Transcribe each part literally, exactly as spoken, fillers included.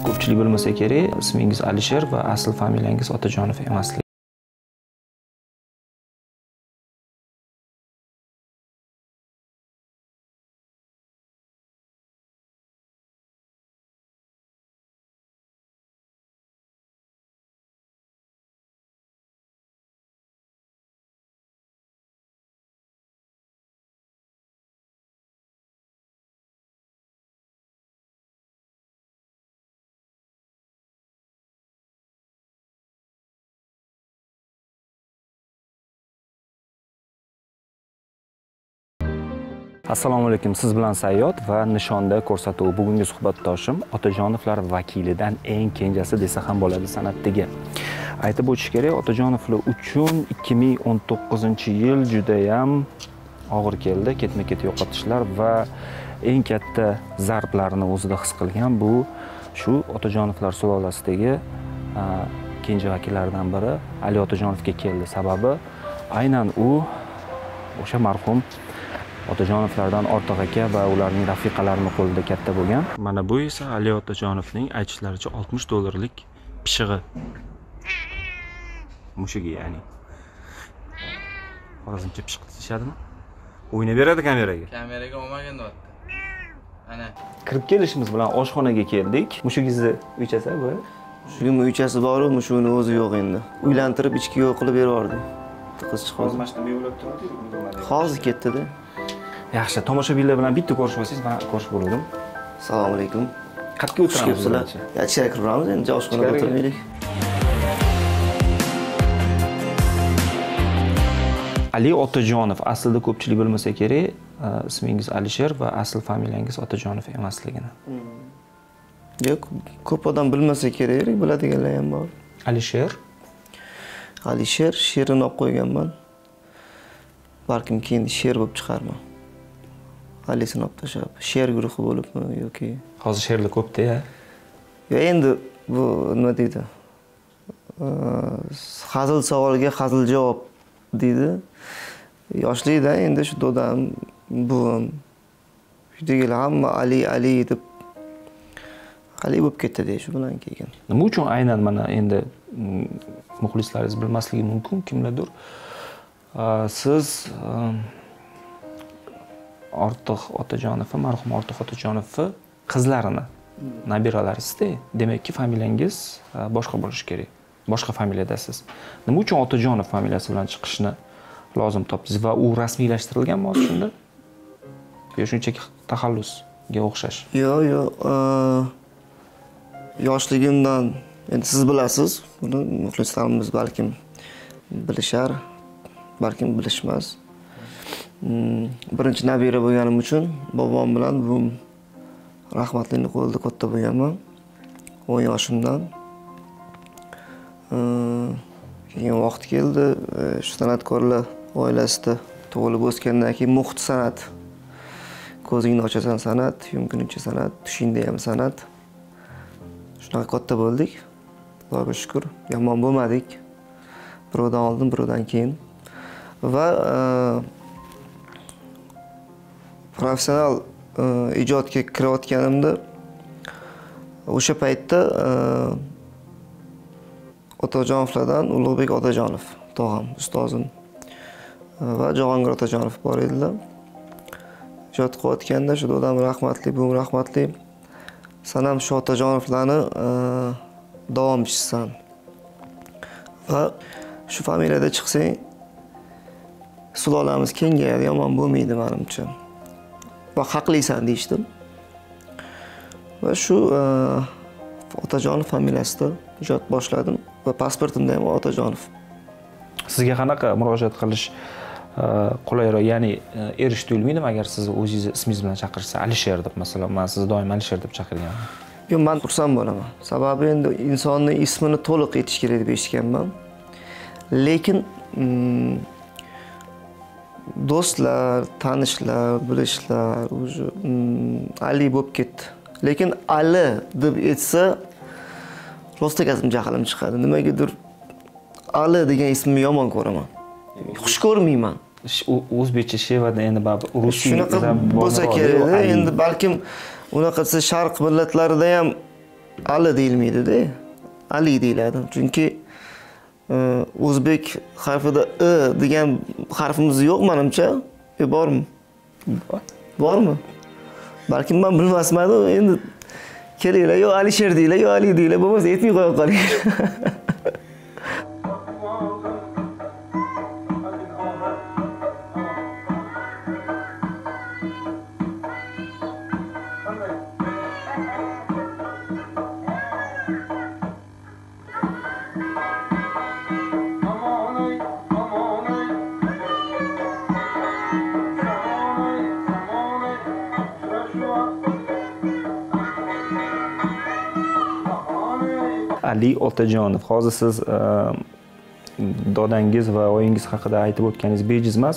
ko'pchilik bilmasa kerak, ismingiz Alisher va asl familiyangiz Otajonov emasligi. Assalomu alaykum, siz bilan Sayyod va nishonda ko'rsatuv. Bugungi suhbatdoshim Otajonovlar vakilidan eng kenjasi desa ham bo'ladi san'atdagi. Aytib o'tish kerak, Otajonovlar uchun ikki ming o'n to'qqizinchi yil juda ham og'ir keldi. Ketma-ket yo'qotishlar va eng katta zarblarni o'zida his qilgan bu shu Otajonovlar sulolasidagi kenja vakillardan biri Ali Otajonovga keldi. Sababi aynan u o'sha marhum Otajonovlardan Ortiq aka va ularning rafiqalarining qo'lida katta bo'lgan. Mana bu esa Ali Otajonovning aytishlaricha oltmish dollarlik pishig'i. Mushugi ya'ni. Xorazmcha pishiq deyishadimi? O'ynab beradi kameraga. Kameraga olmagan deyapti. Ana. Kirib kelishimiz bilan oshxonaga keldik. Mushugingizni uychasi bu? Mushugim uychasi bor, mushugini o'zi yo'q endi. Uylantirib ichki yo'q qilib berardi. Qiz chiqadi. Mashina mevlab turibdi. Hozir ketdi-da. Yaxshi, tomoshabinlar bilan bitta ko'rishib olsangiz, men ko'rishib bo'ldim. Assalomu alaykum. Qayerga o'tiramiz sizlar? Ya, ichkariga kiramiz, endi oshxonada o'tirmaylik. Ali Otajonov, aslida ko'pchilik bilmasa kerak, ismingiz Alisher va asl familiyangiz Otajonov emasligini. Yo'q, ko'p odam bilmasa kerak, biladiganlar ham bor. Alisher? Alisher, sherini olib qo'yganman. Balkim keyin sher bo'lib chiqarman. Alisini olib tashlab, sher guruhi bo'libmi yoki hozir sherlar ko'pda-ya. Yo, endi bu nima deydi? Hazil savolga hazil javob deydi. Yoshlikda endi shu dodam, buvim, deganlar hamma Ali Ali deb Ali bo'lib ketdi deyish bilan kelgan. Nima uchun aynan mana endi muxlislaringiz bilmasligi mumkin kimlardir. Siz Ortiq Otajonov, marhum Ortiq Otajonov qizlarini nabiralarisizda, demakki familiyangiz boshqa bo'lishi kerak. Boshqa familiyadasiz. Nima uchun Otajonov familiyasi bilan chiqishni lozim topdingiz va u rasmiylashtirilganmi hozir shunda? Yo, shunchaki taxallusga o'xshash. Yo'q, yo'q. Yoshligimdan endi siz bilasiz, buni muxlislarimiz balkim bilishar, balkim bilishmas. Birinchi nabira bo'lganim uchun bobom bilan buvim rahmatlining qo'lida katta bo'lganman. o'n yoshimdan. Keyin vaqt keldi, shu san'atkorlar oilasida tug'ilib o'sgandan keyin muhit san'at. Ko'zingni ochasan san'at, yumkincha san'at, tushingda ham san'at. Shunaqa katta bo'ldik. Xudoga shukr, yomon bo'lmadik. Birovdan oldin, birovdan keyin. Va professional ijodga kirayotganimda o'sha paytda Otajonovlardan Ulug'bek Otajonov, tog'am, ustozim va Jahongir Otajonov bor edilar. Ijod qilayotganda shu dodam rahmatli, buvim rahmatli. Sen ham shu Otajonovlarni davomchisisan. Va shu familiyada chiqsang, sulolamiz kengayadi, yomon bo'lmaydi menimcha. Va haqlisan deyishdim. Va shu Otajonov familiyasida ijod boshladim va pasportimda ham Otajonov. Sizga qanaqa murojaat qilish qulayroq, ya'ni erish tuyulmaydimi agar sizni o'zingiz ismingiz bilan chaqirsa, Alisher deb masalan, men sizni doim Alisher deb chaqirganman. Yo'q, men xursand bo'laman. Sababi endi insonning ismini to'liq aytish kerak deb eshitganman. Lekin do'stlar, tanishlar, bilishlar o'zi Ali bo'lib ketdi. Lekin Ali deb aytsa, rostagazim jahlim chiqadi. Nimagadir Ali degan ismni yomon ko'raman. Xush ko'rmayman. O'zbekcha shevada endi baribir ruscha shunaqa bo'lsa kerak. Endi balkim unaqa desa sharq millatlarida ham Ali deyilmaydi-da. Ali deyiladi. Chunki o'zbek harfida I degan harfimiz yo'q menimcha. E bormi? Bor. Bormi? Balki men bilmasman, endi kelinglar, yo Alisher deylar, yo Ali deylar, bo'lmasa aytmay qo'ya qoling. Ali Otajonov. Hozir siz dodangiz va oyingiz haqida aytib o'tganingiz bejiz emas.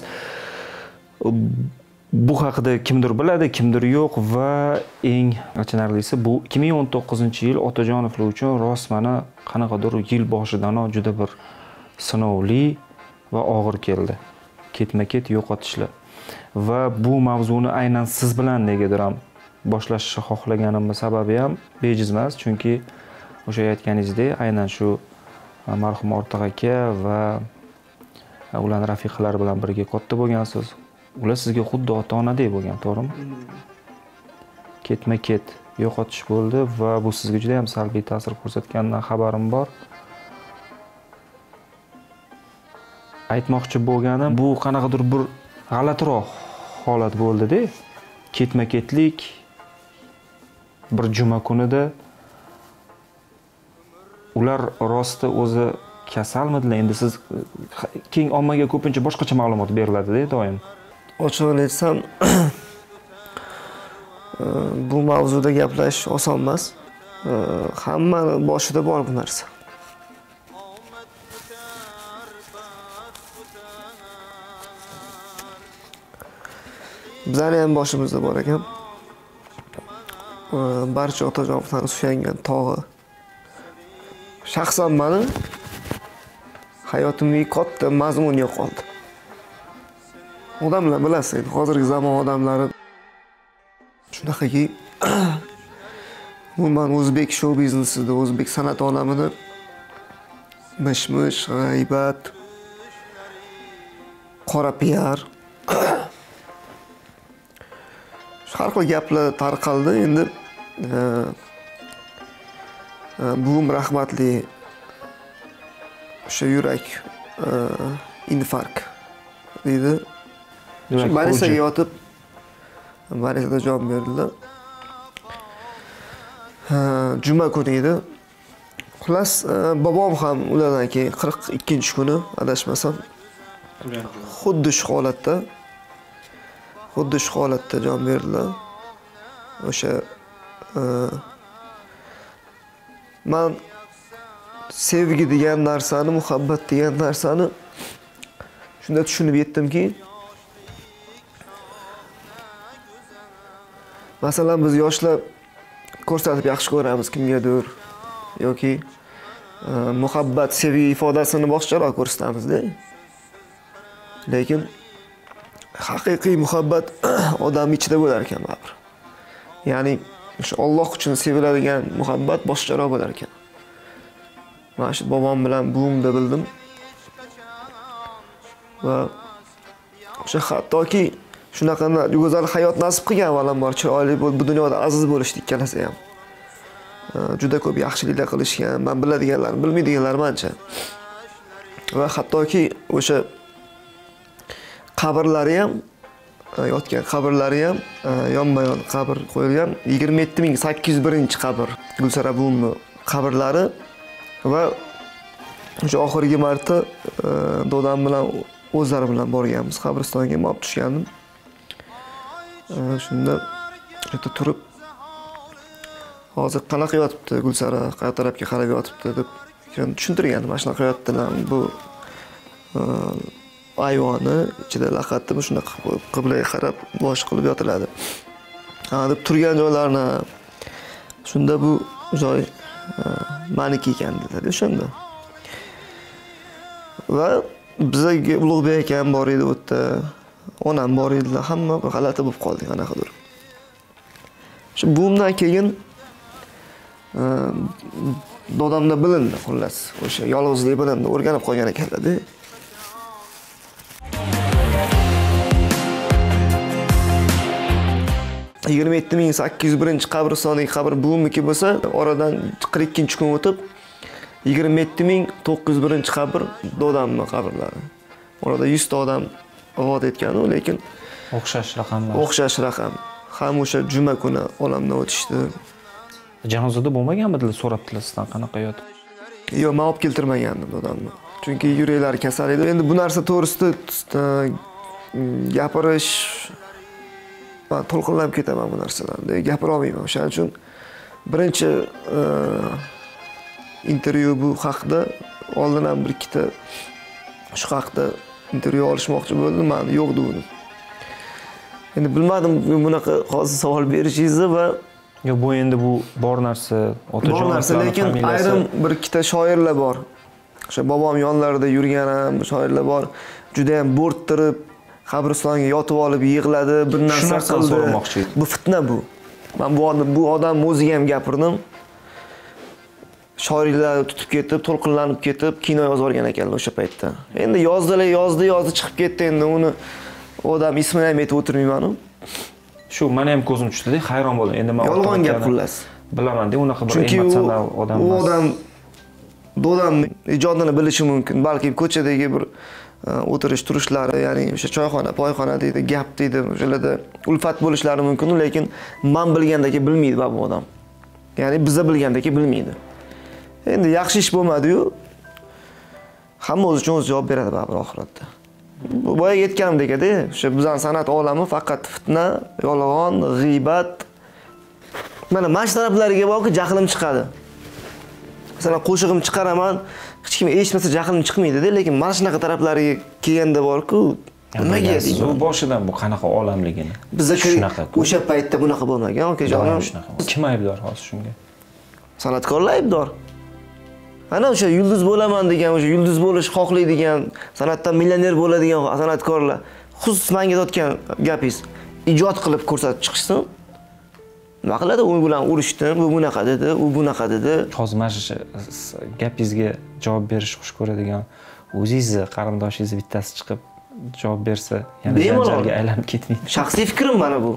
Bu haqida kimdir biladi, kimdir yo'q va eng achinarlisi bu ikki ming o'n to'qqizinchi yil Otajonovlar uchun rost mana qanaqadir yil boshidanoq juda bir sinovli va og'ir keldi. Ketma-ket yo'qotishlar. Va bu mavzuni aynan siz bilan negadir ham boshlashni xohlaganimning sababi ham bejiz emas, chunki o'sha aytganingizdek, aynan shu marhum Ortiq aka va ularning rafiqalari bilan birga katta bo'lgansiz. Ular sizga xuddi ota-onadek bo'lgan, to'g'rimi? Ketma-ket yo'qotish bo'ldi va bu sizga juda ham salbiy ta'sir ko'rsatganidan xabarim bor. Aytmoqchi bo'lganim, bu qanaqadir bir g'alatiroq holat bo'ldi-da. Ketma-ketlik bir juma kunida ular rosti o'zi kasalmidilar? Endi siz keng ommaga ko'pincha boshqacha ma'lumot beriladi-da doim. Ochig'ini aytsam, bu mavzuda gaplashish oson emas. Hamma boshida bor bu narsa. Bizning ham boshimizda bor ekan. Barcha otajonovlarning suyangan tog'i. Shaxsan meni hayotimning katta mazmuni yo'qoldi. Odamlar bilasiz, hozirgi zamon odamlari shunaqaki umuman o'zbek show biznesida, o'zbek san'at olamida mish-mish, g'aybat, qora piar har xil gaplar tarqaldi. Endi buvim rahmatli o'sha yurak infarkt deydi. Barisaga yotib, barisada jon berdilar. Juma kuni edi. Xullas, bobom ham ulardan keyin qirq ikkinchi kuni adashmasam, xuddi shu holatda, xuddi shu holatda jon berdilar. O'sha men sevgi degan narsani, muhabbat degan narsani shunda tushunib yetdimki, masalan biz yoshlar ko'rsatib yaxshi ko'ramiz kimgadir yoki muhabbat, sevgi ifodasini boshqaroq ko'rsatamiz-da. Lekin haqiqiy muhabbat odam ichida bo'lar ekan baribir. Ya'ni o'sha Alloh uchun seviladigan muhabbat boshqaroq bo'lar ekan. Mana shu bobom bilan buvimda bildim. Va o'sha hattoki shunaqa go'zal hayot nasib qilgan avvalambor, chiroyli bo'lib, bu dunyoda aziz bo'lishdi ikkalasi ham. Juda ko'p yaxshiliklar qilishgan, men biladiganlar, bilmaydiganlar mancha. Va hattoki o'sha qabrlari ham, yotgan qabrlari ham yonma-yon qabr qo'yilgan. yigirma yetti ming sakkiz yuz birinchi qabr Gulsara buvimning qabrlari va o'sha oxirgi marta dodam bilan o'zlari bilan borganmiz qabristonga, olib tushgandim. Shunda o'ta turib, hozir qanaqa yotibdi Gulsara, qayerga tarafga qarab yotibdi deb tushuntirgandim. Mana shunaqa yotdilar, bu ayvoni ichida laqatda shunaqa qiblaga qarab bosh qilib yotiladi. Ha deb turgan joylarni shunda bu joy meniki ekan dedi o'shanda. Va bizga Ulug'bek ham bor edi u yerda, onam bor edilar, hamma g'alati bo'lib qoldik anaqadir. Shu buvimdan keyin dodamda bilindi xullas. O'sha yolg'izlik bilindi, o'rganib qolgan ekanlar-da. yigirma yetti ming sakkiz yuz birinchi qabristondagi qabr buvimniki bo'lsa, oradan qirq ikkinchi kun o'tib yigirma yetti ming to'qqiz yuz birinchi qabr dodamning qabrlari. Orada yuz ta odam vafot etgan, lekin o'xshash raqamlar. O'xshash raqam. Ham o'sha juma kuni olamdan o'tishdi. Janozada bo'lmaganmidi, so'rabdilar sizdan qanaqa yotib? Yo'q, men olib keltirmagandim dodamni. Chunki yuraklari kasal edi. Endi bu narsa to'g'risida gapirish men to'lqinlanib ketaman bu narsalarni. Gapira olmayman. O'shaning uchun birinchi intervyu bu haqda oldin ham bir ikkita shu haqda intervyu olishmoqchi bo'ldim, men yo'q dedim. Endi bilmadim bunaqa hozir savol berishingizni va yo bu endi bu bor narsa, otajon narsa, lekin ayrim bir ikkita shoirlar bor. O'sha bobom yonlarida yurgan ham shoirlar bor. Juda ham bo'rttirib qabristonga yotib olib yig'ladi, bir narsa qildi. Bu fitna bu. Men bu odam bu odam o'ziga ham gapirdim. Shoirlar tutib ketib, to'lqinlanib ketib, kino yozib olgan ekanlar o'sha paytda. Endi yozdilar, yozdi, yozdi chiqib ketdi. Endi uni odam ismini ham aytib o'tirmayman-ku. Shu meni ham ko'zim tushdi-da, hayron bo'ldim. Endi men yolg'on gap xullas. Bilaman-da, unaqa bir emotsional odam emas. U odam dodam ijodini bilishi mumkin. Balki ko'chadagi bir o'tirish turishlari, ya'ni o'sha choyxona, poyxona deydi, gap deydi, o'shalarda ulfat bo'lishlari mumkin, lekin men bilgandagi bilmaydi bu odam. Ya'ni biza bilgandagi bilmaydi. Endi yaxshi ish bo'lmadi-yu. Hamma o'zi uchun o'zi javob beradi baribir oxiratda. Boya aytganimdek-da, o'sha bizning san'at olami faqat fitna, yolg'on, g'iybat. Mana mana shu taraflariga borki, jahlim chiqadi. Masalan, qo'shig'im chiqaraman, hech kim eshitmasa jahlim chiqmaydi-da, lekin mana shunaqa taraflariga kelganda bor-ku, nimaga deydi? Bu boshidan bu qanaqa olamligini. Bizda o'sha paytda bunaqa bo'lmagan, okajonim. Kim aybdor hozir shunga? San'atkorlar aybdor. Ana o'sha yulduz bo'laman degan, o'sha yulduz bo'lish xohlaydigan, san'atdan millioner bo'ladigan san'atkorlar, xusus menga aytgan gapingiz, ijod qilib ko'rsatib chiqishsin. Nima qiladi? U bilan urishdim, u bunaqa dedi, u bunaqa dedi. Hozir mana shu gapingizga javob berish xush ko'radigan o'zingizni qarindoshingiz bittasi chiqib javob bersa, yana janjalga aylanib ketmaydi. Shaxsiy fikrim mana bu.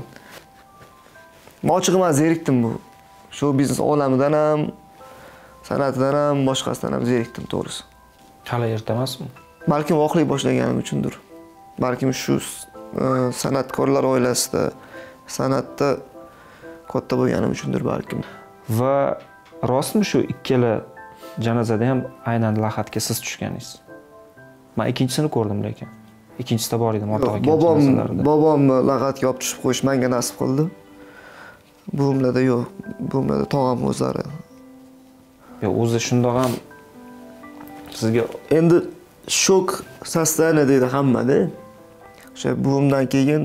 Men ochig'i zerikdim bu. Shu biznes olamidan ham, san'atdan ham, boshqasidan ham zerikdim to'g'risi. Hali erta emasmi? Balkim voqlik boshlaganim uchundir. Balkim shu san'atkorlar oilasida, san'atda katta bo'lganim uchundir balkim. Va rostmi shu ikkala janozada ham aynan lahatga siz tushganingiz? Men ikkinchisini ko'rdim lekin. Ikkinchisida bor edim o'rtoq aka janozalarida. Bobomni lahatga olib tushib qo'yish menga nasib qildi. Buvimlarda yo'q, buvimlarda tog'am o'zlari. Yo, o'zi shundoq ham sizga endi shok sostoyaniya deydi hamma-da. O'sha buvimdan keyin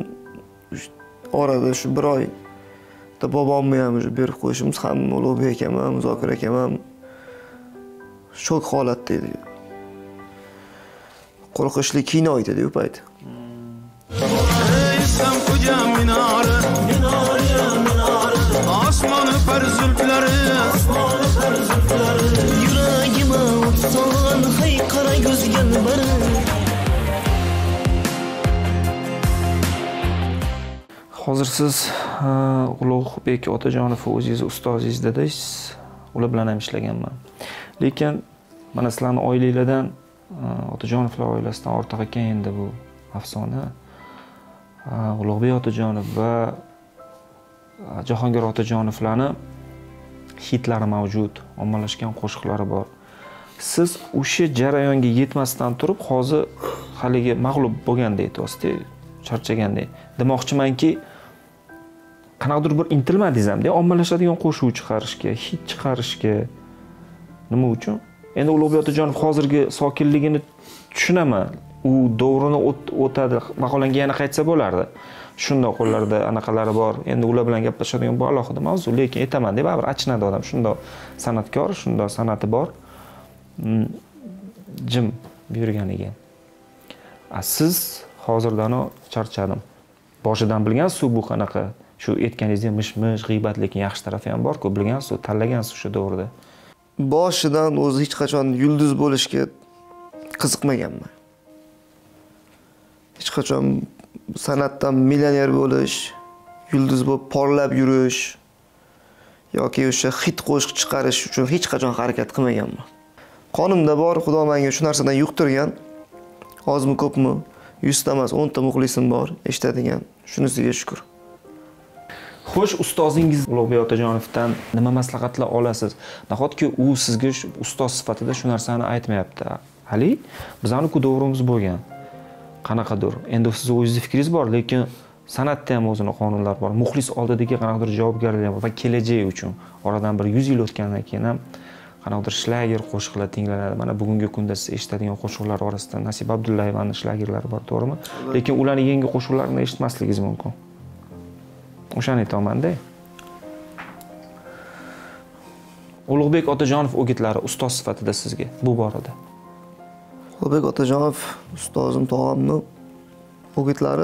orada shu bir oy bobomni ham berib qo'yishimiz ham Ulug'bek akam ham, Zokir akam ham shok holatda edi. Qo'rqinchli kino edi u payt. İslam koca minare, minare, minare. Osmoni par zulflari, osmoni par zulflari. Yuragima o'tsan, hay qara ko'zga bir. Hozir siz Ulug'bek Otajonov o'zingiz ustozingiz dedingiz, ular bilan ham ishlaganman. Lekin mana sizlarning oilalardan Otajonovlar oilasidan ortiq ekan endi bu afsona. Ulug'bek Otajonov va Jahongir Otajonovlarning hitlari mavjud, ommalashgan qo'shiqlari bor. Siz o'sha jarayonga yetmasdan turib, hozir haligi mag'lub bo'lganda aytyapsiz, charchaganda. Demoqchimanki, qanaqadir bir intilmadingiz hamda ommalashadigan qo'shiq chiqarishga, hit chiqarishga. Nima uchun? Endi Ulug'bek Otajonov hozirgi sokinligini tushunaman. U davrini o'tadi, maqolanga yana qaytsa bo'lardi. Shundoq qo'llarda anaqalari bor. Endi ular bilan gaplashadigan bu alohida mavzu, lekin aytaman deb baribir achinadi odam. Shundoq san'atkor, shundoq san'ati bor. Jim yurganiga. A siz hozirdan charchadim. Boshidan bilgansiz bu qanaqa Shu aytganingizda mish-mish, g'iybat lekin yaxshi tarafi ham bor-ku, bilgansiz, tanlagansiz o'sha davrda. Boshidan o'zi hech qachon yulduz bo'lishga qiziqmaganman. Hech qachon san'atdan millioner bo'lish, yulduz bo'lib porlab yurish yoki o'sha hit qo'shiq chiqarish uchun hech qachon harakat qilmaganman. Qonimda bor, Xudo menga shu narsadan yuqtirgan. Ozmi ko'pmi, yuz ta emas, o'n ta muxlisim bor, eshitadigan. Shunisiga shukr. Xo'sh, ustozingiz Ulug'bek Otajonovdan nima maslahatlar olasiz? Nahotki u sizga ustoz sifatida shu narsani aytmayapti. Ali, bizning-ku davrimiz bo'lgan. Qanaqadir. Endi siz o'zingiz fikringiz bor, lekin san'atda ham o'zining qonunlari bor. Muxlis oldidagi qanaqadir javobgarlik bor va kelajak uchun oradan bir yuz yil o'tgandan keyin ham qanaqadir shlager qo'shiqlar tinglanadi. Mana bugungi kunda siz eshitadigan qo'shiqlar orasida Nasiba Abdullayevaning shlagerlari bor, to'g'rimi? Lekin ularning yangi qo'shiqlarini eshitmasligingiz mumkin. O'shani aytaman-da. Ulug'bek Otajonov o'gitlari ustoz sifatida sizga bu borada. Ulug'bek Otajonov ustozim tog'amni o'gitlari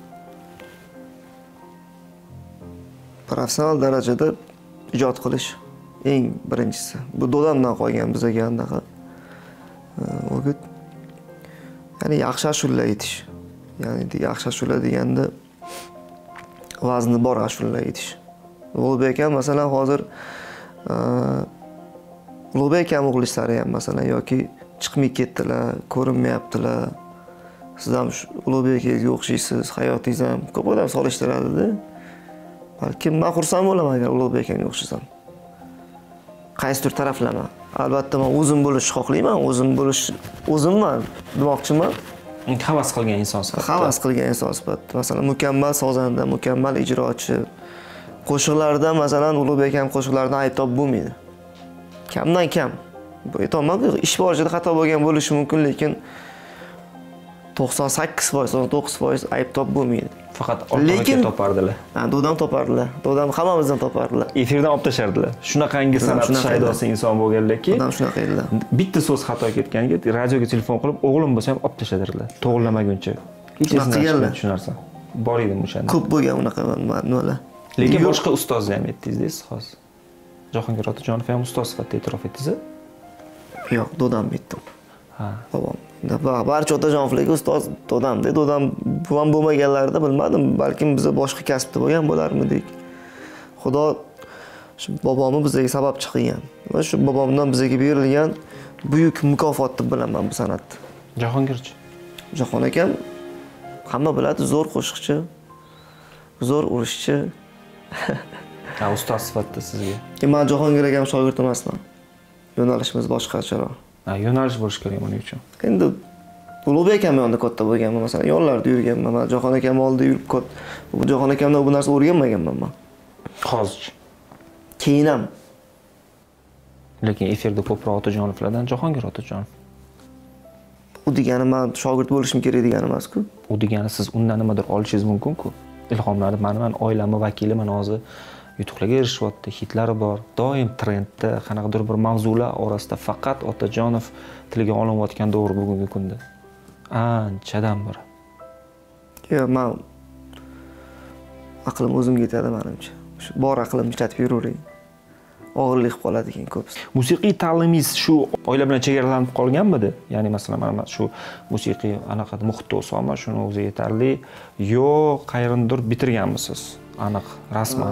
professional darajada ijod qilish eng birinchisi. Bu dodamdan qolgan bizga anaqa o'git. Ya'ni yaxshi ashula aytish. Ya'ni yaxshi ashula deganda vazni bor ashula aytish. Ulug'bek ham masalan hozir Ulug'bek ham muxlislari ham masalan yoki chiqmay ketdilar, ko'rinmayaptilar. Siz ham Ulug'bekga o'xshaysiz, hayotingiz ham ko'p odam solishtiradi-da. Balki men xursand bo'laman agar Ulug'bekga o'xshasam. Qaysidir taraflama. Albatta men o'zim bo'lishni xohlayman, o'zim bo'lish o'zimman demoqchiman. Havas qilgan inson sifatida. Havas qilgan inson sifatida. Masalan, mukammal sozanda, mukammal ijrochi. Qo'shiqlarda masalan Ulug'bek ham qo'shiqlardan ayb top bo'lmaydi. Kamdan kam. Bu aytolmayman, ish borida xato bo'lgan bo'lishi mumkin, lekin to'qson sakkiz foiz, to'qson to'qqiz foiz ayb top bo'lmaydi. Faqat orqaga topardilar. Ha, dodam topardilar. Dodam hammamizdan topardilar. Efirdan olib tashardilar. Shunaqangi san'at shaydosi inson bo'lganlarki, odam shunaqa edilar. Bitta so'z xato ketganiga radioga telefon qilib, o'g'lim bo'lsa ham olib tashadirlar. To'g'rilamaguncha. Hech narsa shu narsa. Bor edi o'shanda. Ko'p bo'lgan unaqa nimalar. Lekin boshqa ustozni ham aytdingiz, hozir. Jahongir Otajonov ham ustoz sifatida e'tirof etdingiz? Yo'q, dodam aytdim. Ha. Bobom. Barcha Otajonovlarga ustoz dodamda, dodam buvam bo'lmaganlarida bilmadim, balkim biz boshqa kasbda bo'lgan bo'larmidik. Xudo shu bobomni bizga sababchi qilgan va shu bobomdan bizga berilgan buyuk mukofot deb bilaman bu san'atni. Jahongirchi. Jahon akam hamma biladi, zo'r qo'shiqchi, zo'r urishchi. Ha, ustoz sifatida sizga. Men Jahongir akam shogird emasman. Yo'nalishimiz boshqacharoq. Ha, yo'nalish bo'lish kerak buning uchun. Endi Ulug'bek akam yonida katta bo'lganman, masalan, yo'llarda yurganman. Men Jahon akam oldida yurib kot. Bu Jahon akamdan bu narsa o'rganmaganman men. Hozir. Keyin ham. Lekin efirda ko'proq Otajonovlardan Jahongir Otajonov. U degani men shogird bo'lishim kerak degani emas-ku. U degani siz undan nimadir olishingiz mumkin-ku. Ilhomlanib, mana men oilamni vakiliman hozir. Yutuqlarga erishyapti, hitlari bor. Doim trendda qanaqadir bir mavzular orasida faqat Otajonov tilga olinayotgan davr bugungi kunda. Anchadan biri. Yo'q, men aqlim o'zimga yetadi menimcha. Shu bor aqlimni ishlatib yuravering. Og'irlik qilib qoladi keyin ko'p. Musiqiy ta'limingiz shu oila bilan chegaralanib qolganmidi? Ya'ni masalan, mana shu musiqiy anaqa muhitda o'sama shuni o'zi yetarli, yo qayerindir bitirganmisiz? Aniq, rasman.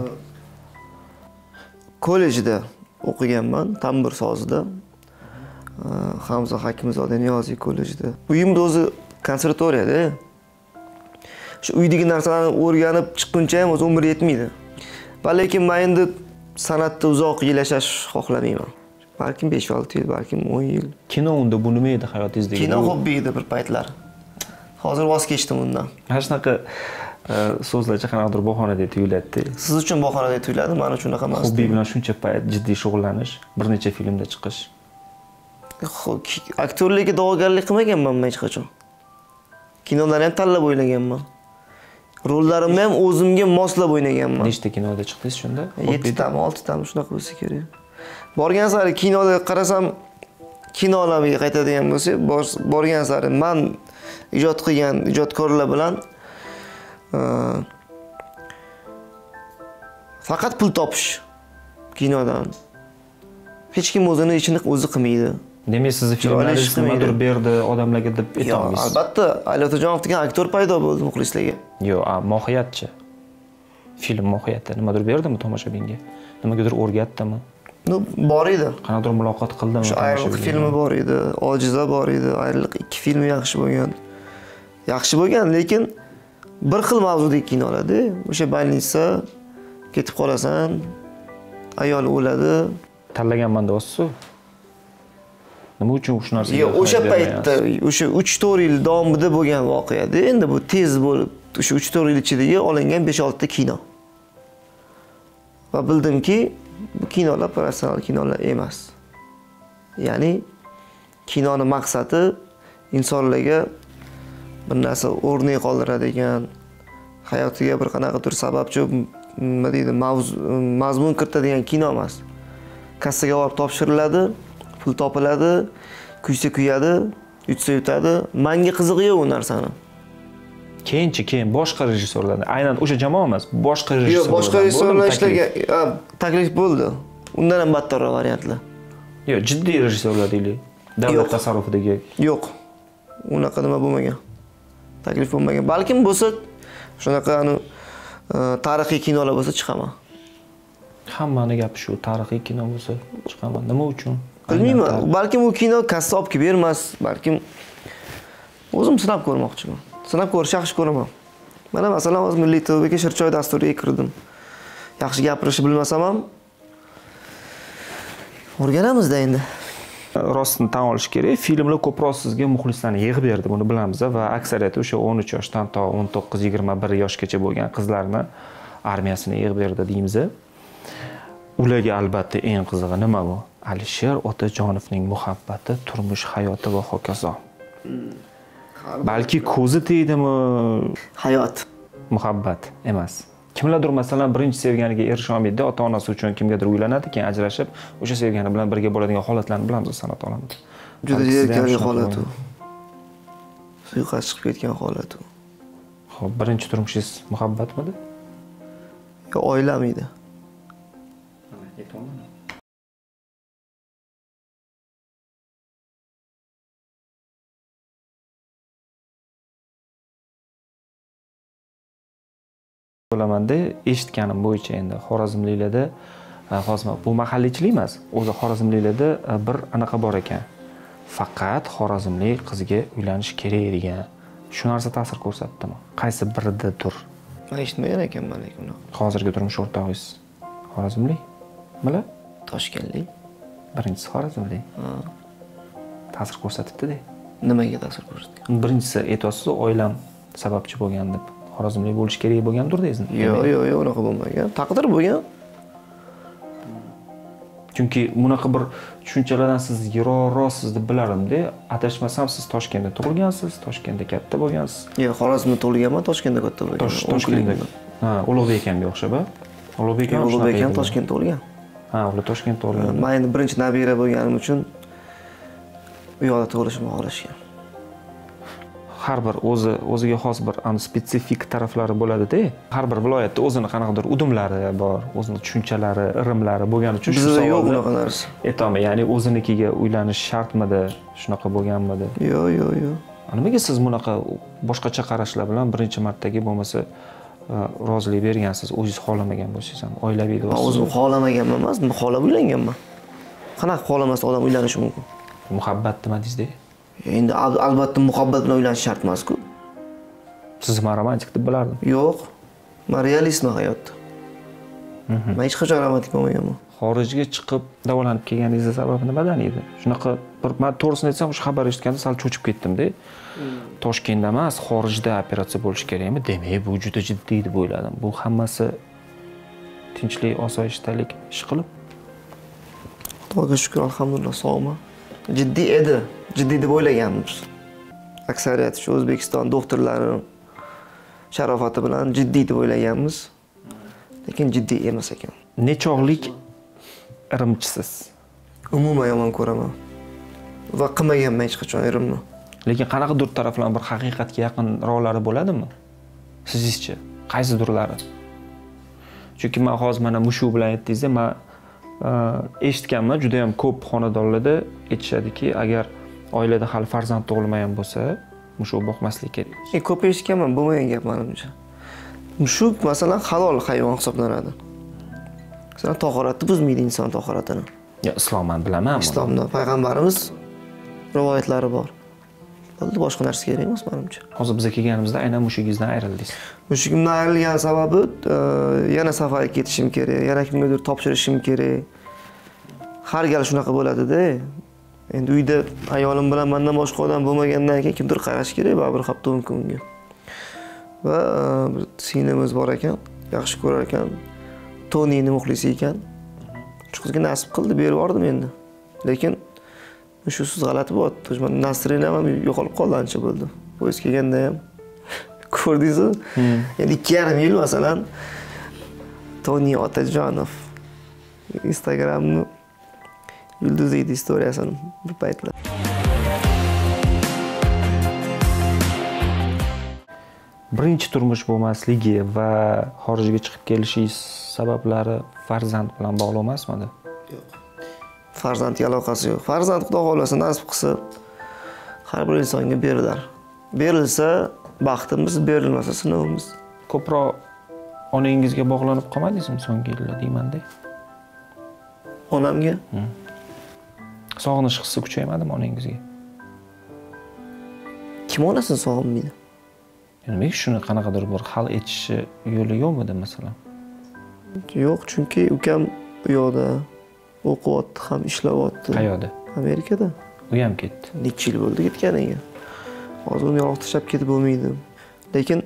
Kollejda o'qiganman, tambur sozida. Hamza Hakimzoda Niyoziy kollejida. Uyimda o'zi konservatoriyada. Shu uydagi narsalarni o'rganib chiqquncha ham o'z umri yetmaydi. Va lekin men endi san'atda uzoq yil yashash xohlamayman. Balkim besh olti yil, balkim o'n yil. Kino unda bu nima edi hayotingizdagi? Kino hobbi edi bir paytlar. Hozir voz kechdim undan. Mana shunaqa so'zlarcha qanaqadir bahonadek tuyuladi. Siz uchun bahonadek tuyuladi, men uchun unaqa emas. Hobbi bilan shuncha payt jiddiy shug'ullanish, bir necha filmda chiqish. Aktyorlikka da'vogarlik qilmaganman men hech qachon. Kinolarni ham tanlab o'ylaganman. Rollarimni ham o'zimga moslab o'ynaganman. Nechta kinoda chiqdingiz shunda? yetti ta, olti ta shunaqa bo'lsa kerak. Borgan sari kinoda qarasam, kinolarga qaytadigan bo'lsa, borgan sari men ijod qilgan ijodkorlar bilan Faqat pul topish kinodan. Hech kim o'zini ishini o'zi qilmaydi. Demak, sizni filmlaringiz nimadir berdi odamlarga deb aytamiz. Albatta, Ali Otajonov degan aktyor paydo bo'ldi muxlislarga. Yo'q, mohiyatchi. Film mohiyati nimadir berdimi tomoshabinga? Nimagadir o'rgatdimi? No, bor edi. Qanaqadir muloqot qildimi? Shu Ayriliq filmi bor edi, Ojiza bor edi. Ayriliq ikki filmi yaxshi bo'lgan. Yaxshi bo'lgan, lekin bir xil mavzudagi kinolarda, o'sha больница ketib qolasan, ayol o'ladi. Tanlaganman deyapsiz-ku. Nima uchun shu narsaga? Yo'q, o'sha paytda, o'sha uch to'rt yil davomida bo'lgan voqeada, endi bu tez bo'lib, o'sha uch to'rt yil ichidagi olingan besh olti ta kino. Va bildimki, bu kinolar professional kinolar emas. Ya'ni kinoni maqsadi insonlarga bir narsa o'rnak qoldiradigan, hayotiga bir qanaqadir sababchi, nima deydi, mazmun kiritadigan kino emas. Kassaga olib topshiriladi, pul topiladi, kuysa kuyadi, yutsa yutadi. Menga qizig'i yo'q u narsani. Keyinchi keyin boshqa rejissyorlar, aynan o'sha jamoa emas, boshqa rejissyorlar. Yo'q, boshqa rejissyorlar ishlagan taklif bo'ldi. Undan ham battarroq variantlar. Yo'q, jiddiy rejissyorlar deylik. Davlat tasarrufidagi. Yo'q. Unaqa nima bo'lmagan. Taklif bo'lmagan. Balkim bo'lsa, shunaqa anu tarixiy kinolar bo'lsa chiqaman. Hammani gapi shu, tarixiy kino bo'lsa chiqaman. Nima uchun? Bilmayman. Balkim u kino kassa olib kelib bermas, balkim o'zim sinab ko'rmoqchiman. Sinab ko'rish yaxshi ko'raman. Mana masalan, hozir Milliy T Vga Shirchoy dasturiga kirdim. Yaxshi gapirishni bilmasam ham o'rganamizda endi. Rostini tan olish kerak, filmlar ko'proq sizga muxlislarni yig'ib berdi, buni bilamiz va aksariyati o'sha o'n uch yoshdan to o'n to'qqiz yigirma bir yoshgacha bo'lgan qizlarni armiyasini yig'ib berdi deymiz. Ularga albatta eng qizig'i nima bu? Alisher Otajonovning muhabbati, turmush hayoti va hokazo. Balki ko'zi tegdimi? Hayot. Muhabbat emas. Kimlardir masalan birinchi sevganiga erisha olmaydi, ota-onasi uchun kimgadir uylanadi, keyin ajrashib, o'sha sevgani bilan birga bo'ladigan holatlarni bilamiz san'at olamida. Juda zerikarli holat u. Suiqasd chiqib ketgan holat u. Xo'p, birinchi turmushingiz muhabbatmidi? Yo, oilam edi. Bilamanda eshitganim bo'yicha endi Xorazmliklarda hozir bu mahalliychilik emas, o'zi Xorazmliklarda bir anaqa bor ekan. Faqat Xorazmlik qizga uylanish kerak degan. Shu narsa ta'sir ko'rsatdimi? Qaysi biridadir? Men eshitmagan ekanman lekin uni. Hozirgi turmush o'rtog'ingiz Xorazmlik? Mila? Toshkentlik. Birinchisi Xorazmlik. Ha. Ta'sir ko'rsatibdi-da. Nimaga ta'sir ko'rsatgan? Birinchisi aytasiz, oilam sababchi bo'lgan deb. Xorazmlik bo'lish kerak bo'lgandir deysizmi? Yo'q, yo'q, yo'q, unaqa bo'lmagan. Taqdir bo'lgan. Chunki bunaqa bir tushunchalardan siz yiroqroqsiz deb biladim-da. Adashmasam siz Toshkentda tug'ilgansiz, Toshkentda katta bo'lgansiz. Yo'q, Xorazmda tug'ilganman, Toshkentda katta bo'lganman. Toshkentda. Ha, Ulug'bek akamga o'xshab, ha? Ulug'bek ham Ulug'bek ham Toshkentda tug'ilgan. Ha, ular Toshkentda tug'ilgan. Men endi birinchi nabira bo'lganim uchun u yoqda tug'ilishimni xohlashgan. Har bir o'zi o'ziga xos bir spetsifik taraflari bo'ladi-da. Har bir viloyatda o'zini qanaqadir udumlari bor, o'zining tushunchalari, irimlari bo'lgani uchun shu bizda yo'q savolni unaqa narsa. Aytaman, ya'ni o'zinikiga uylanish shartmidi, shunaqa bo'lganmidi? Yo'q, yo'q, yo'q. Nimaga siz bunaqa boshqacha qarashlar bilan birinchi martaga bo'lmasa rozilik bergansiz, o'zingiz xohlamagan bo'lsangiz ham, oilaviy Men o'zim xohlamaganman emas, men xohlab uylanganman. Qanaqa xohlamasdan odam uylanishi mumkin? Muhabbat nima deysiz-da? Endi albatta muhabbat bilan uylanish shart emas-ku. Siz men romantik deb bilardim. Yo'q. Men realistman hayotda. Men hech qachon romantik bo'lmaganman. Xorijga chiqib davolanib kelganingizning sababi nimadan edi? Shunaqa bir men to'g'risini aytsam, o'sha xabar eshitganda sal cho'chib ketdim-da. Toshkentda emas, xorijda operatsiya bo'lish kerakmi? Demak, bu juda jiddiy deb o'yladim. Bu hammasi tinchlik, osoyishtalik ish qilib. Xudoga shukr, alhamdulillah, sog'man. Jiddiy edi. Jiddiy deb o'ylaganmiz. Aksariyat shu O'zbekiston doktorlari sharofati bilan jiddiy deb o'ylaganmiz. Lekin jiddiy emas ekan. Nechog'lik irimchisiz? Umuman yomon ko'raman. Va qilmaganman hech qachon irimni. Lekin qanaqadir taraflar bir haqiqatga yaqin rollari bo'ladimi? Sizizcha, qaysidirlari? Chunki men hozir mana mushu bilan aytdingizda, men eshitganman, juda ham ko'p xonadonlarda aytishadiki, agar oilada hali farzand tug'ilmagan bo'lsa, mushuk boqmaslik kerak. E, ko'p eshitganman, bo'lmagan gap menimcha. Mushuk masalan halol hayvon hisoblanadi. Masalan, tahoratni buzmaydi inson tahoratini. Ya islomdan bilaman. Islomda payg'ambarimiz rivoyatlari bor. Bo'ldi, boshqa narsa kerak emas menimcha. Hozir biz kelganimizda aynan mushugingizdan ayrildingiz. Mushugimdan ayrilgan sababi yana safarga ketishim kerak, yana kimgadir topshirishim kerak. Har gal shunaqa bo'ladi-da. Endi uyda ayolim bilan mendan boshqa odam bo'lmagandan keyin kimdir qarash kerak, baribir hafta o'n kunga. Va bir singlimiz bor ekan, yaxshi ko'rar ekan. Tonini muxlisi ekan. Shu qizga nasib qildi, berib yubordim endi. Lekin shusiz g'alati bo'lyapti. Nasrina ham yo'qolib qoldi, ancha bo'ldi. Poyez kelganda ham ko'rdingizmi? Endi ikki yarim yil masalan Toni Otajonov Instagramni yulduz edi istoriyasini bir paytlar. Birinchi turmush bo'lmasligi va xorijga chiqib kelishingiz sabablari farzand bilan bog'liq emasmidi? Yo'q. Farzandga aloqasi yo'q. Farzand Xudo xolasa nasib qilsa har bir insonga berilar. Berilsa baxtimiz, berilmasa sinovimiz. Ko'proq onangizga bog'lanib qolmadingizmi so'nggi yillarda deyman-da? Onamga? Sog'inish hissi kuchaymadimi onangizga? Kim onasini sog'inmaydi? Nimaga shuni qanaqadir bir hal etishi yo'li yo'qmidi masalan? Yo'q, chunki ukam u yoqda o'qiyapti, ham ishlayapti. Qayerda? Amerikada. U ham ketdi. Necha yil bo'ldi ketganiga. Hozir uni yo'q tashlab ketib bo'lmaydi. Lekin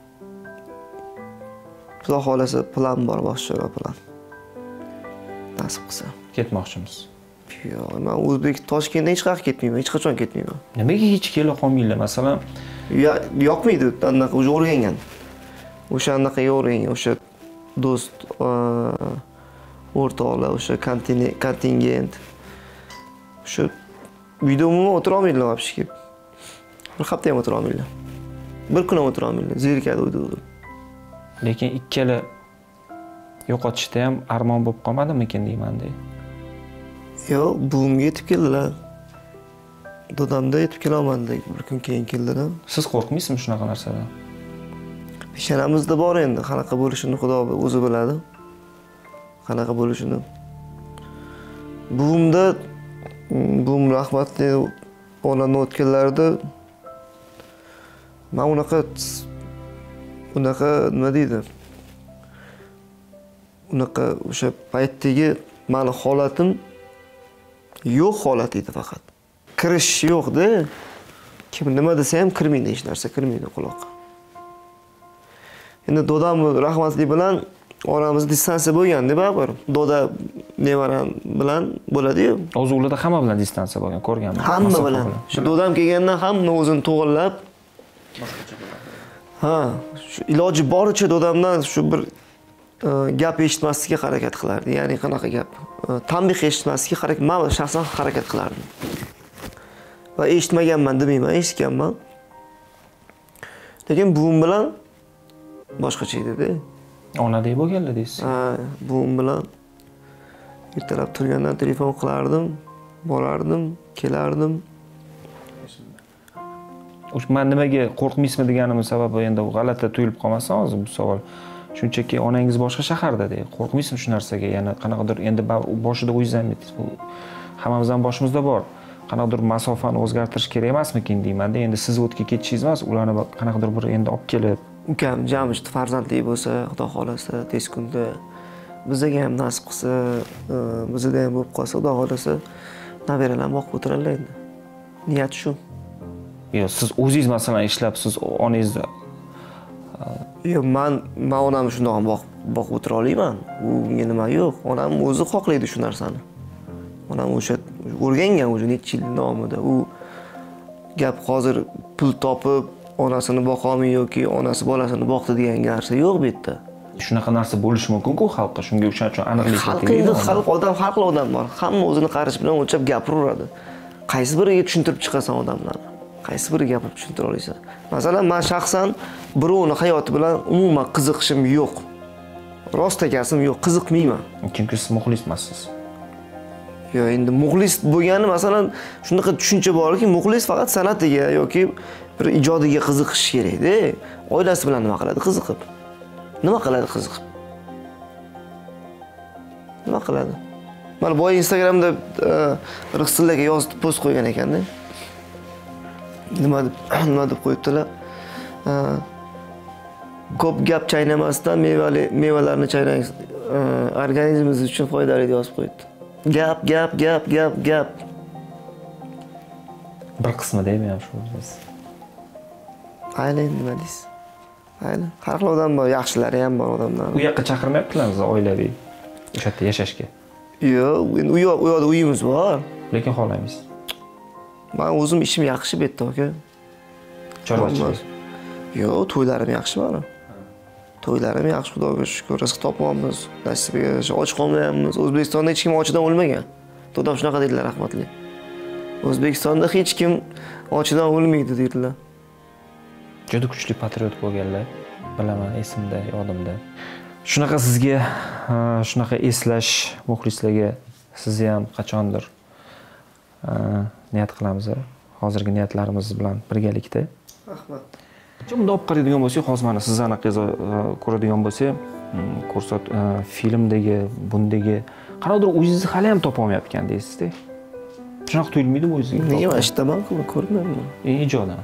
Xudo xolasa plan bor, boshqa plan. Nasib qilsa. Ketmoqchimiz. Yo'q, men O'zbek Toshkentdan hech qayerga ketmayman, hech qachon ketmayman. Nimaga hech kela qolmaylar masalan? Yoqmaydi, anaqa o'zi o'rgangan. O'sha anaqaga o'rgangan, o'sha do'st, o'rtoqlar, o'sha kontingent. O'sha uyda umuman o'tira olmaydilar vobshki. Bir hafta ham o'tira olmaydilar. Bir kun ham o'tira olmaydilar, zerikadi uyda o'tirib. Lekin ikkala yo'qotishda ham armon bo'lib qolmadimikin deyman-da. Yo'q, buvimga yetib keldilar. Dodamda yetib kela olmadi, bir kun keyin keldilar. Siz qo'rqmaysizmi shunaqa narsadan? Peshonamizda bor endi, qanaqa bo'lishini Xudo o'zi biladi. Qanaqa bo'lishini. Buvimda buvim rahmatli olamdan o'tganlarida men unaqa unaqa nima deydi? Unaqa o'sha paytdagi meni holatim yo'q holat edi faqat. Kirish yo'q-da. Kim nima desa ham kirmaydi, hech narsa kirmaydi quloqqa. Endi dodam rahmatli bilan oramizda distansiya bo'lganda baribir. Doda nevaram bilan bo'ladi-yu. O'zi ularda hamma bilan distansiya bo'lgan, ko'rganman. Hamma bilan. Shu dodam kelgandan hamma o'zini to'g'irlab boshqacha bo'ladi. Ha, shu iloji boricha dodamdan shu bir gap eshitmaslikka harakat qilardi. Ya'ni qanaqa gap? Tanbih eshitmaslikka harakat, men shaxsan harakat qilardim. Va eshitmaganman demayman, eshitganman. Lekin buvim bilan boshqacha edi-da. Onadek bo'lganlar deysiz. Ha, buvim bilan ertalab turgandan telefon qilardim, borardim, kelardim. Men nimaga qo'rqmaysizmi deganimning sababi endi g'alati tuyulib qolmasin hozir bu savol. Shunchaki onangiz boshqa shaharda-da. Qo'rqmaysizmi shu narsaga? Ya'ni qanaqadir endi boshida o'zingiz ham aytdingiz, bu hammamizdan boshimizda bor. Qanaqadir masofani o'zgartirish kerak emasmikin deyman-da. Endi siz o'tga ketishingiz emas, ularni qanaqadir bir endi olib kelib, ukam jamishdi farzandli bo'lsa, Xudo xolasa tez kunda bizga ham nasib qilsa, bizda ham bo'lib qolsa, Xudo xolasa nabiralarni boqib o'tirarlar endi. Niyat shu. Yo, siz o'zingiz masalan ishlab, siz onangizni Yo, men men onamni shundoq boqib boqib o'tira olmayman. Unga nima yo'q. Onam o'zi xohlaydi shu narsani. Onam o'sha o'rgangan o'zi necha yil davomida. U gap hozir pul topib onasini boqa olmaydi yoki onasi bolasini boqdi degan narsa yo'q bu yerda. Shunaqa narsa bo'lishi mumkin-ku xalqqa. Shunga o'shaning uchun aniqlik kiritilgan. Xalq odam har xil odam bor. Hamma o'zini qarashi bilan o'lchab gapiraveradi. Qaysi biriga tushuntirib chiqasan odamlarni? Qaysi biriga gapirib tushuntira olasan? Masalan, men shaxsan birovning hayoti bilan umuman qiziqishim yo'q. Rost aytasim, yo'q, qiziqmayman. Chunki siz muxlismisiz. Yo, endi muxlis bo'lgani, masalan, shunaqa tushuncha borki, muxlis faqat san'atiga yoki bir ijodiga qiziqish kerak-da. Oilasi bilan nima qiladi qiziqib? Nima qiladi qiziqib? Nima qiladi? Mana boya Instagramda Rixsillaga yozib post qo'ygan ekanda. Nima deb nima deb qo'yibdilar? Ko'p gap chaynamasdan mevali mevalarni chaynang, organizmingiz uchun foydali deb yozib qo'yibdi. Gap, gap, gap, gap, gap. Bir qismi deyman shu biz. Aynan nima deysiz? Aynan. Har xil odam bor, yaxshilari ham bor odamlar. U yoqqa chaqirmayaptilarmiz oilaviy o'sha yerda yashashga. Yo'q, endi u yoq, u yoqda uyimiz bor. Lekin xohlaymiz. Men o'zim ishim yaxshi bu yerda, aka. Chorvachilik. Yo'q, to'ylarim yaxshi meni. To'ylarim yaxshi, Xudoga shukr. Rizq topmoqmiz, nasibiga och qolmayapmiz. O'zbekistonda hech kim ochidan o'lmagan. To'dam shunaqa dedilar, rahmatli. O'zbekistonda hech kim ochidan o'lmaydi dedilar. Juda kuchli patriot bo'lganlar. Bilaman, esimda, yodimda. Shunaqa sizga, shunaqa eslash muxlislarga sizni ham qachondir niyat qilamiz. Hozirgi niyatlarimiz bilan birgalikda. Rahmat. Bunda olib qaraydigan bo'lsak, hozir mana siz anaqa ko'radigan bo'lsak, ko'rsat filmdagi, bundagi qanaqadir o'zingizni hali ham topa olmayotgan deysiz-da. Shunaqa tuyulmaydimi o'zingizga? Nega mana ishdaman-ku, ko'rmayman. Ijodan.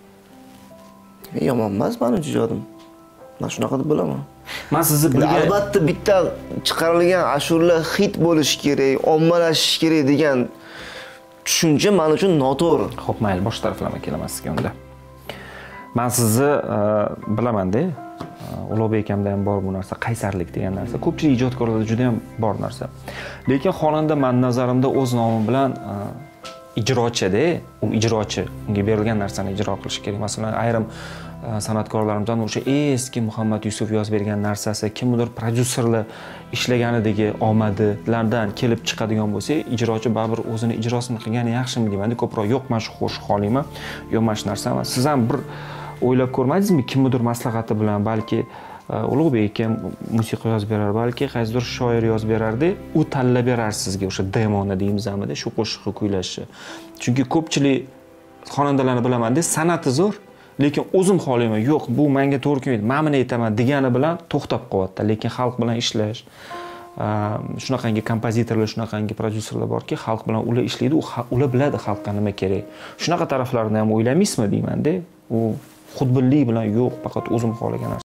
Yomon emas meni ijodim. Men shunaqa deb bilaman. Men sizni birga albatta bitta chiqarilgan ashurlar hit bo'lishi kerak, ommalashish kerak degan tushuncha men uchun noto'g'ri. Xo'p, mayli, bosh taraflama kelaman sizga unda. Men sizni bilaman-da. Ulug'bek akamda ham bor bu narsa, qaysarlik degan narsa. Ko'pchilik ijodkorlarda juda ham bor narsa. Lekin xonanda men nazarimda o'z nomi bilan ijrochi-da, u ijrochi. Unga berilgan narsani ijro qilish kerak. Masalan, ayrim san'atkorlarimizdan o'sha eski Muhammad Yusuf yozib bergan narsasi, kimdir prodyuserlar ishlaganidagi omadilardan kelib chiqadigan bo'lsa, ijrochi baribir o'zini ijrosini qilgani yaxshimi deyman. Ko'proq yo'q, men shu xo'sh xolayman, yo'q men shu narsa emas. Siz ham bir o'ylab ko'rmadingizmi, kimdir maslahati bilan balki Ulug'bek akam musiqa yozib berar, balki qaysidir shoir yozib berardi, u tanlab berar sizga o'sha demoni deymizmi-da, shu qo'shiqni kuylashni. Chunki ko'pchilik xonandalarni bilaman-da, san'ati zo'r, lekin o'zim xohlayman, yo'q, bu menga to'g'ri kelmaydi, men buni aytaman degani bilan to'xtab qolyapti. Lekin xalq bilan ishlash, shunaqangi kompozitorlar, shunaqangi prodyuserlar borki, xalq bilan ular ishlaydi, ular biladi xalqqa nima kerak. Shunaqa taraflarini ham o'ylamaysizmi deyman-da. U xudbinlik bilan yo'q, faqat o'zim xohlagan narsa.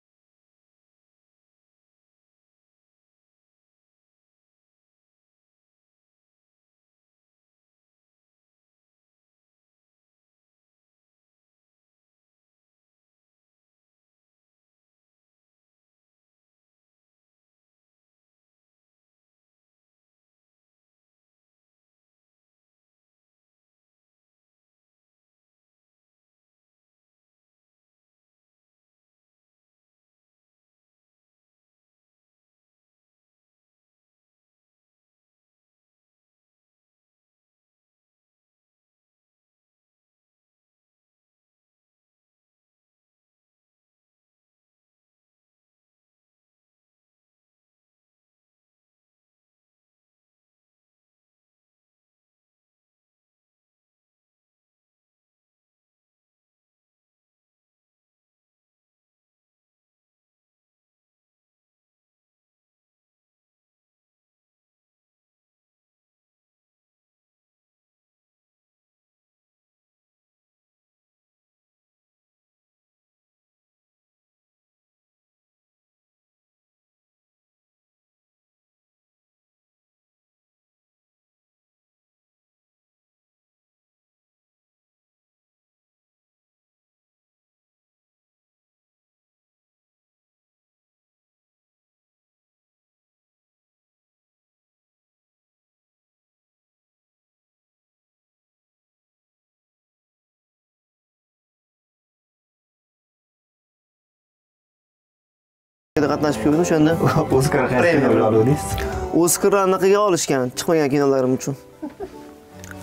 qatnashib ko'rdim o'shanda. Oskar qayerga oldingiz? Oskarni anaqaga olishgan, chiqmagan kinolarim uchun.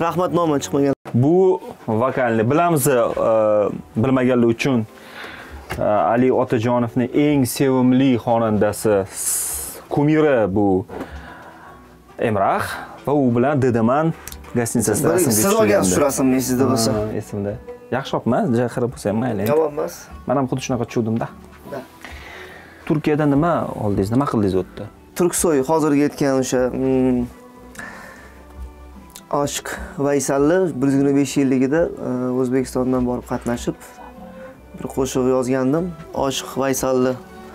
Rahmatnoma chiqmagan. Bu vokalni bilamiz, bilmaganlar uchun Ali Otajonovning eng sevimli xonandasi, kumiri bu Emrah va u bilan Dedaman gastitsasida rasmga tushgandi. Siz olgansiz shu rasmni esingizda bo'lsa. Esimda. Yaxshi olibman, jahri bo'lsa ham mayli. Yomon emas. Men ham xuddi shunaqa tushuvdim-da. Turkiyada nima oldingiz, nima qildingiz u yerda? Turksoy hozirgi aytgan o'sha Oshiq Vaysalni bir yuz yigirma besh yilligida O'zbekistondan borib qatnashib bir qo'shiq yozgandim. Oshiq Vaysalni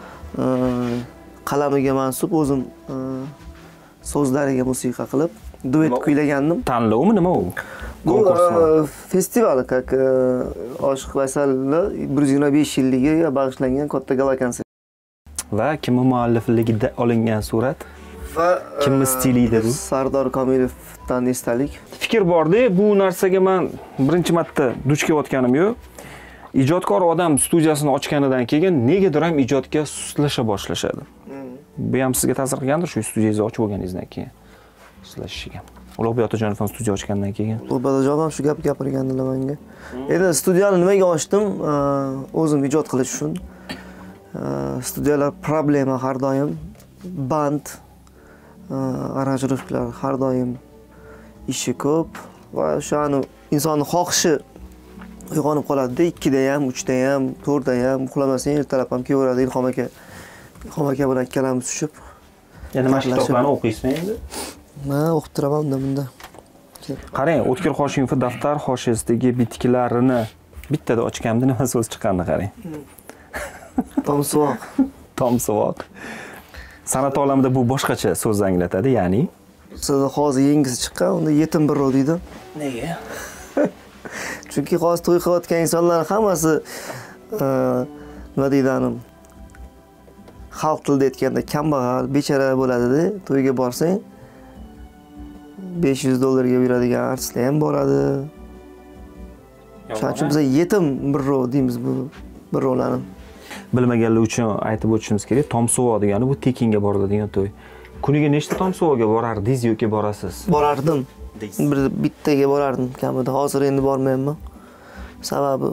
qalamiga mansub o'zim so'zlariga musiqa qilib duet kuylagandim. Tanlovmi nima u? Bu festival, как Oshiq Vaysalni bir yuz yigirma besh yilligiga bag'ishlangan katta gala konsert. Va kimni muallifligida olingan surat? Va kimni stili edi bu? Sardor Komilovdan esdalik. Fikr bordi, bu narsaga men birinchi marta duch kelayotganim yo'q. Ijodkor odam studiyasini ochganidan keyin negadir ham ijodga suslasha boshlashadi. Bu ham sizga ta'sir qilgandir shu studiyangizni ochib olganingizdan keyin. Suslashishiga. Ulug'bek Otajonov ham studiya ochgandan keyin. Ulug'bek Otajonov ham shu gap gapirgandilar menga. Endi studiyani nimaga ochdim? O'zim ijod qilish uchun. Studiyalar problema har doim, band, aranjirovkalar har doim ishi ko'p va o'shani insonning xohishi uyg'onib qoladi-da, ikkida ham, uchda ham, to'rtda ham, uxlamasang ertalab ham kelaveradi Ilhom aka. Ilhom aka bilan ikkalamiz tushib. Yana mana shu kitoblarni o'qiysizmi endi? Ha, o'qib turaman unda bunda. Qarang, O'tkir Hoshimovning daftar hoshiyasidagi bitkilarini bittada ochganimda nima so'z chiqqanini qarang. Tomsuvoq. Tomsuvoq. San'at olamida bu boshqacha so'z anglatadi, ya'ni sizda hozir yengisi chiqqan, unda yetim birov deydi. Nega? Chunki hozir to'y qilayotgan insonlar hammasi nima deydi, xalq tilida aytganda kambag'al, bechara bo'ladi-da. To'yga borsang besh yuz dollarga beradigan artistlar ham boradi. Shuning uchun biz yetim birov deymiz bu birovlarni. Bilmaganlar uchun aytib o'tishimiz kerak. Tomsuvoq degani bu tekinga boriladigan to'y. Kuniga nechta Tomsuvoqga borardingiz yoki borasiz? Borardim. Bir bittaga borardim kamida. Hozir endi bormayman. Sababi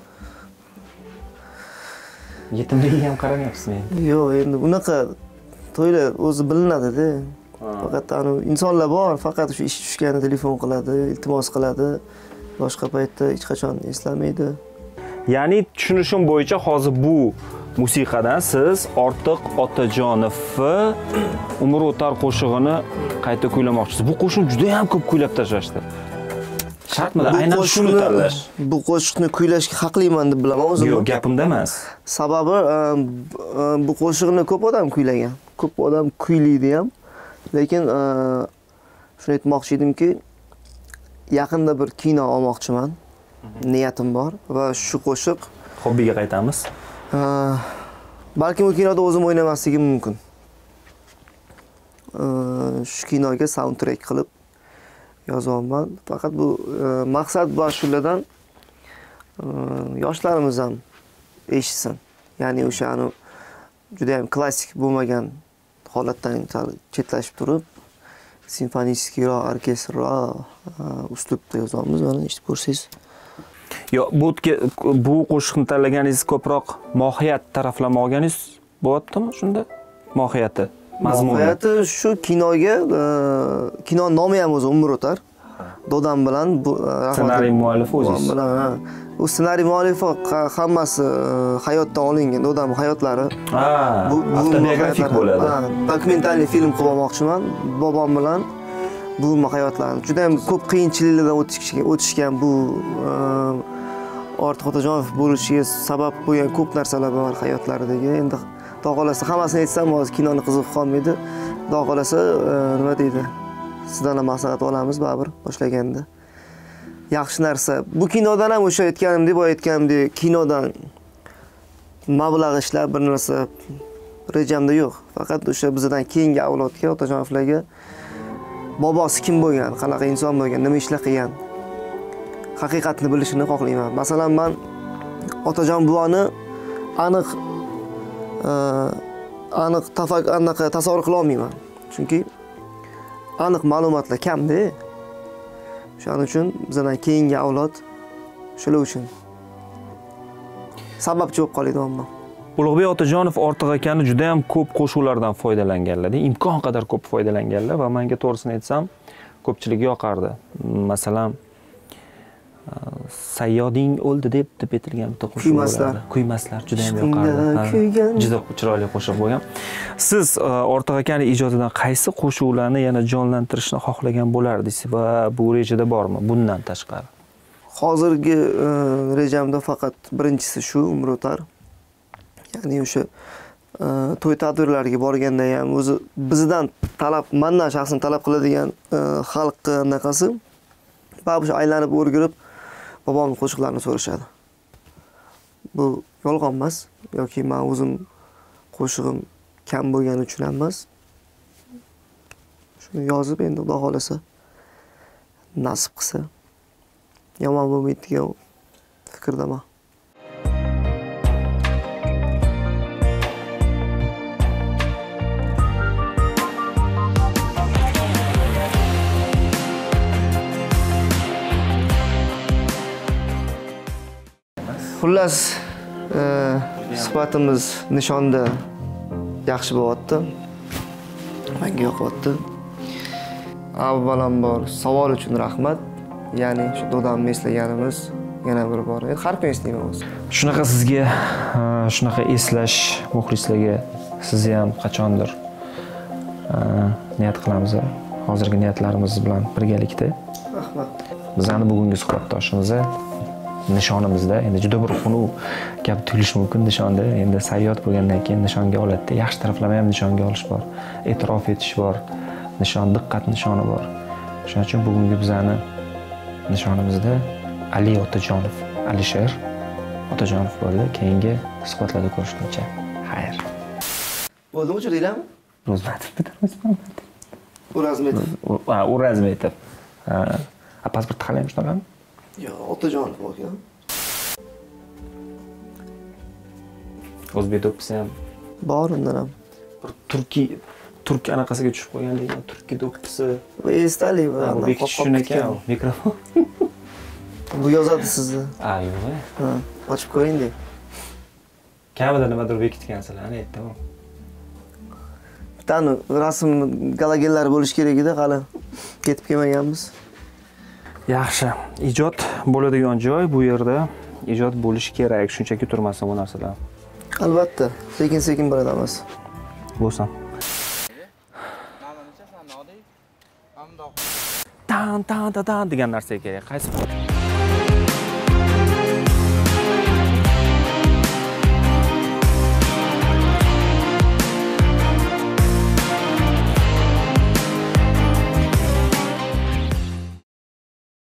yetimligiga ham qaramayapsizmi endi? Yo'q, endi unaqa to'ylar o'zi bilinadi-da. Faqat anu insonlar bor, faqat shu ish tushganda telefon qiladi, iltimos qiladi. Boshqa paytda hech qachon eslamaydi. Ya'ni tushunishim bo'yicha hozir bu musiqadan siz Ortiq Otajonovni Umr o'tar qo'shig'ini qayta kuylamoqchisiz. Bu qo'shiq juda ham ko'p kuylab tashlashdi. Shartmi? Aynan shuni tanlash. Bu qo'shiqni kuylashga haqliman deb bilaman o'zim. Yo'q, gapimda emas. Sababi bu qo'shiqni ko'p odam kuylagan. Ko'p odam kuylaydi ham. Lekin shuni aytmoqchi edimki, yaqinda bir kino olmoqchiman. Niyatim bor va shu qo'shiq hobbiga qaytamiz. Balki bu kinoda o'zim o'ynamasligim mumkin. Shu kinoga soundtrack qilib yozyapman. Faqat bu maqsad bu ashuladan yoshlarimiz ham eshitsin. Ya'ni o'shani juda ham klassik bo'lmagan holatdan chetlashib turib, simfoniyskiroq, orkestrroq uslubda yozyapmiz. Mana eshitib ko'rsangiz. Yo, bu bu qo'shiqni tanlaganingiz ko'proq mohiyat taraflama olganingiz bo'lyaptimi shunda? Mohiyati, mazmuni. Mohiyati shu kinoga, kino nomi ham o'zi Umr o'tar. Dodam bilan bu ssenariy muallifi o'zingiz. U ssenariy muallifi hammasi hayotdan olingan, Dodam hayotlari. Ha, bu avtobiografik bo'ladi. Dokumentalniy film qilmoqchiman bobom bilan. Bu hayotlarni juda ham ko'p qiyinchiliklardan o'tishgan bu Ortiq Otajonov bo'lishiga sabab bo'lgan ko'p narsalar bor hayotlaridagi. Endi xudo xolasa hammasini aytsam hozir kinoni qiziqib qolmaydi. Xudo xolasa nima deydi? Sizdan ham maslahat olamiz baribir boshlaganda. Yaxshi narsa. Bu kinodan ham o'sha aytganimdek, boya aytganimdek, kinodan mablag' ishlab bir narsa rejamda yo'q. Faqat o'sha bizdan keyingi avlodga, Otajonovlarga bobosi kim bo'lgan, qanaqa inson bo'lgan, nima ishlar qilgan, haqiqatni bilishini xohlayman. Masalan, men Otajon buvoni aniq aniq tafak anaqa tasavvur qila olmayman. Chunki aniq ma'lumotlar kamda. Shuning uchun bizdan keyingi avlod shular uchun. sababchi bo'lib qoladi ammo. Ulug'bek Otajonov Ortiq akani juda ham ko'p qo'shuvlardan foydalanganlar, imkon qadar ko'p foydalanganlar va menga to'g'risini aytsam, ko'pchiligiga yoqardi. Masalan, Sayyoding o'ldi deb deb aytilgan bitta qo'shiq Kuymaslar. Kuymaslar juda ham yoqardi. Juda chiroyli qo'shiq bo'lgan. Siz Ortiq akani ijodidan qaysi qo'shiqlarni yana jonlantirishni xohlagan bo'lardingiz va bu rejada bormi bundan tashqari? Hozirgi rejamda faqat birinchisi shu umr o'tar. Ya'ni o'sha to'y tadbirlariga borganda ham o'zi bizdan talab, mendan shaxsan talab qiladigan xalqqa anaqasi babusha aylanib o'rgirib bobomning qo'shiqlarini so'rashadi. Bu yolg'on emas yoki men o'zim qo'shig'im kam bo'lgani uchun emas. Shuni yozib endi Xudo xolasa nasib qilsa yomon bo'lmaydi degan fikrdaman. Xullas, suhbatimiz nishonda yaxshi bo'lyapti. Menga yoqyapti. Avvalambor savol uchun rahmat. Ya'ni shu dodamni eslaganimiz yana bir bor. Har kun eslayman o'zi. Shunaqa sizga, shunaqa eslash muxlislarga sizni ham qachondir niyat qilamiz. Hozirgi niyatlarimiz bilan birgalikda. Rahmat. Bizning bugungi suhbatdoshimiz nishonimizda endi juda bir xunuk gap tuyulishi mumkin nishonda. Endi sayyod bo'lgandan keyin nishonga oladi. Yaxshi taraflama ham nishonga olish bor. E'tirof etish bor. Nishon diqqat nishoni bor. Shuning uchun bugungi bizning nishonimizda Ali Otajonov, Alisher Otajonov bo'ldi. Keyingi suhbatlarda ko'rishguncha xayr. Bo'ldimi o'chirdinglarmi? Ro'zmatov bitiramiz. O'razmetov. Ha, O'razmetov. Ha, pasport qalaymi shunaqami? Yo'q, Otajonov bo'lgan. O'zbek do'ppisi ham Bor undan ham. bir turkiy turk anaqasiga tushib qolgandek, turkiy do'ppisi. Bu esdalik va bekish shun ekan, mikrofon. Bu yozadi sizni. Ha, yo'q. Ha, ochib ko'ring deb. Kamida nimadir bekitgansizlar, ana aytdim. Bittani rasm galagenlari bo'lish kerak edi, hali ketib kelmaganmiz. Yaxshi. Ijod bo'ladigan joy bu yerda ijod bo'lishi kerak, shunchaki turmasin bu narsalar. Albatta, sekin-sekin boradamiz. Bo'lsin. Tan tan tan degan narsa kerak. Qaysi